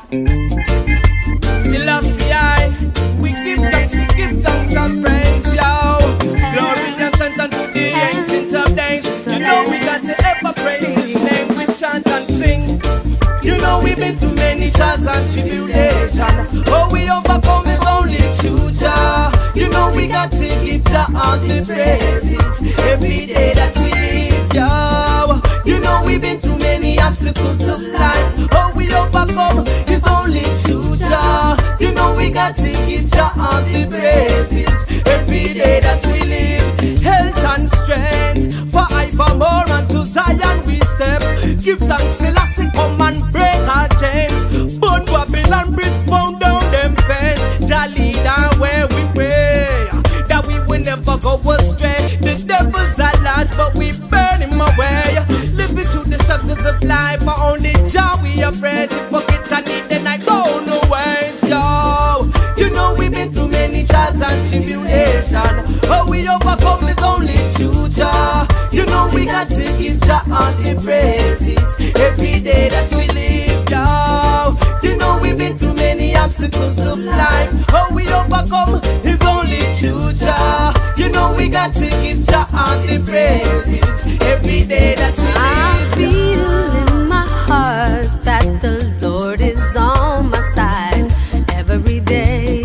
Selassie, we give thanks and praise, yo. Glory and strength unto the ancient of days. You know we got to ever praise His name. We chant and sing. You know we've been through many trials and tribulation. Oh, we overcome is only true Jah. You know we got to give Jah all the praises every day that we live, yo. You know we've been through many obstacles of life. Oh, we overcome is only true Jah. You know we got to give Jah all the praises every day that we live. Health and strength for evermore, and to Zion we step. Give thanks, Selassie, come and break our chains. Burn Babylon bridge, pound down them fence. Jah lead our way we pray, that we will never go astray. The devil's at large, but we burn him away. Living through the struggles of life, for only Jah we are praising. Forget I need and I go no ways, yo. You know we've been through many trials and tribulation. Oh, we overcome is only true Jah. You know we got to give Jah all the praises every day that we live, yo. You know we've been through many obstacles of life. Oh, we overcome is only true Jah. You know we got to give Jah all the praises every day that we live. I feel in my heart that the Lord is on my side every day,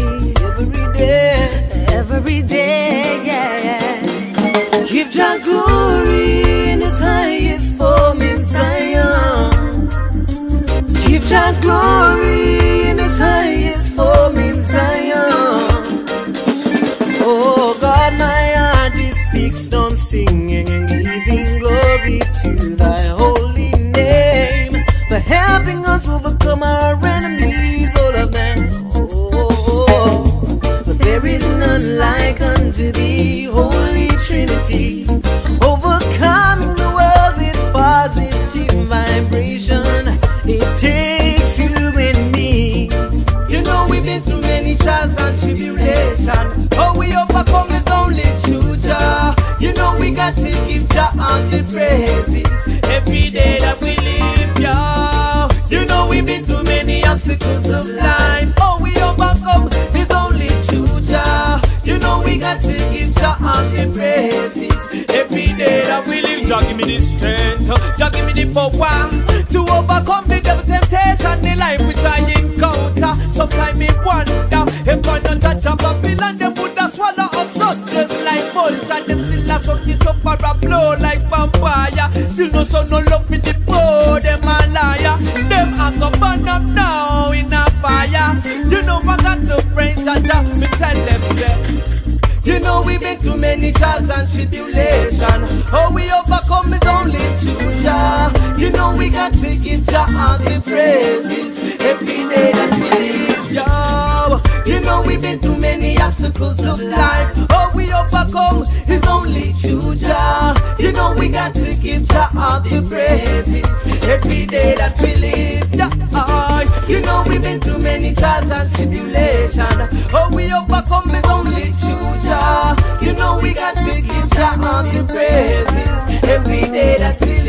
every day, yeah. Give Jah glory in His highest form in Zion. Give Jah glory in His highest form in Zion. Oh God, my heart is fixed on singing and giving glory to Thy holy name, for helping us overcome our enemies, all of them. Oh, but there is none like unto Thee, Holy Trinity, overcoming the world with positive vibration. It takes you and me. You know we've been through many trials and tribulation. Oh, we overcome is only true Jah. You know we got to give Jah all the praises every day that we live, yo. You know we've been through many obstacles of life. Oh, we overcome is only true Jah. You know we got to give Jah all the praises every day that we live. Jah give me the strength, Jah give me the power to overcome the devil's temptation, the life which I encounter. Sometimes me wonder if God not touch a Babylon, them would have swallow us up just like vulture. Them still have something suffer and blow like vampire. Still no show no love in the poor, them a liar. Them a go burn up now in a fire. You know I got to praise Jah, me tell them say. You know we've been through many trials and tribulation. Oh, we overcome is only true Jah. You know we got to give Jah all the praises every day that we live, yo. You know we've been through many obstacles of life. Oh, we overcome is only true Jah. You know we got to give Jah all the praises every day that we live, yeah. You know we've been through many trials and tribulation. Oh, we overcome is only true Jah. You know we got to give Jah all the praises every day that we live.